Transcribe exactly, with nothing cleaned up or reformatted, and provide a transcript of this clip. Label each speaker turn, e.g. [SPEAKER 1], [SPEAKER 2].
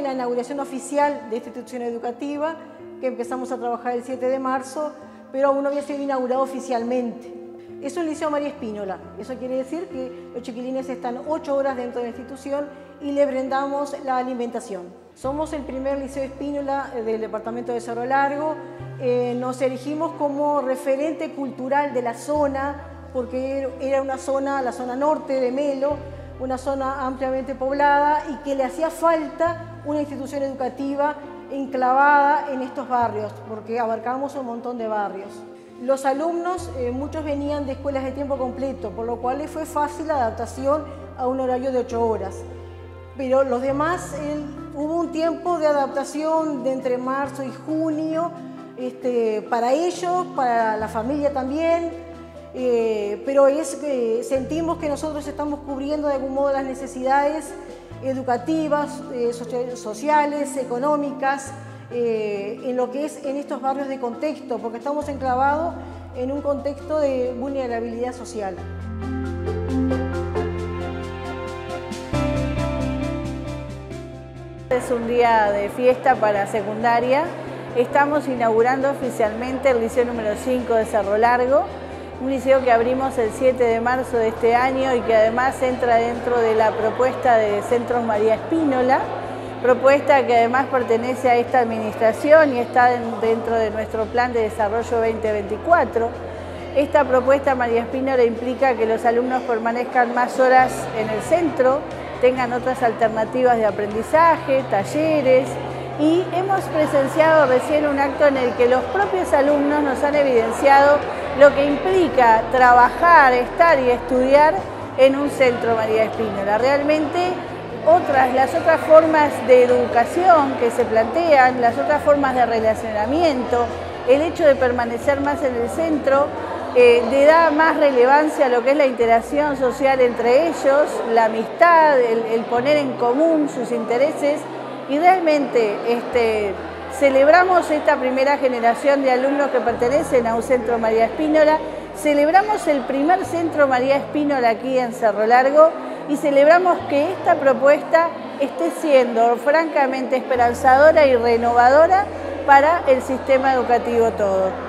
[SPEAKER 1] la inauguración oficial de esta institución educativa, que empezamos a trabajar el siete de marzo, pero aún no había sido inaugurado oficialmente. Es un liceo María Espínola. Eso quiere decir que los chiquilines están ocho horas dentro de la institución y les brindamos la alimentación. Somos el primer liceo Espínola del departamento de Cerro Largo. Eh, nos erigimos como referente cultural de la zona, porque era una zona, la zona norte de Melo, una zona ampliamente poblada y que le hacía falta una institución educativa enclavada en estos barrios, porque abarcamos un montón de barrios. Los alumnos, eh, muchos venían de escuelas de tiempo completo, por lo cual les fue fácil la adaptación a un horario de ocho horas. Pero los demás, eh, hubo un tiempo de adaptación de entre marzo y junio, este, para ellos, para la familia también, eh, pero es que sentimos que nosotros estamos cubriendo de algún modo las necesidades educativas, eh, sociales, económicas, Eh, en lo que es en estos barrios de contexto, porque estamos enclavados en un contexto de vulnerabilidad social.
[SPEAKER 2] Es un día de fiesta para secundaria. Estamos inaugurando oficialmente el liceo número cinco de Cerro Largo, un liceo que abrimos el siete de marzo de este año y que además entra dentro de la propuesta de Centros María Espínola, propuesta que además pertenece a esta administración y está dentro de nuestro plan de desarrollo veinte veinticuatro. Esta propuesta María Espínola implica que los alumnos permanezcan más horas en el centro, tengan otras alternativas de aprendizaje, talleres, y hemos presenciado recién un acto en el que los propios alumnos nos han evidenciado lo que implica trabajar, estar y estudiar en un centro María Espínola. Realmente Otras, las otras formas de educación que se plantean, las otras formas de relacionamiento, el hecho de permanecer más en el centro, eh, le da más relevancia a lo que es la interacción social entre ellos, la amistad, el, el poner en común sus intereses, y realmente este, celebramos esta primera generación de alumnos que pertenecen a un centro María Espínola, celebramos el primer centro María Espínola aquí en Cerro Largo, y celebramos que esta propuesta esté siendo francamente esperanzadora y renovadora para el sistema educativo todo.